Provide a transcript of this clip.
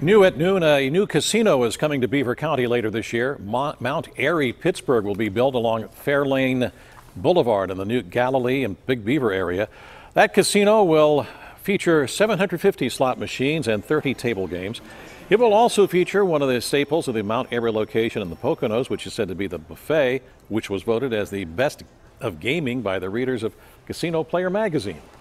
New at noon, a new casino is coming to Beaver County later this year. Mount Airy, Pittsburgh will be built along Fairlane Boulevard in the new Galilee and Big Beaver area. That casino will feature 750 slot machines and 30 table games. It will also feature one of the staples of the Mount Airy location in the Poconos, which is said to be the buffet, which was voted as the best of gaming by the readers of Casino Player magazine.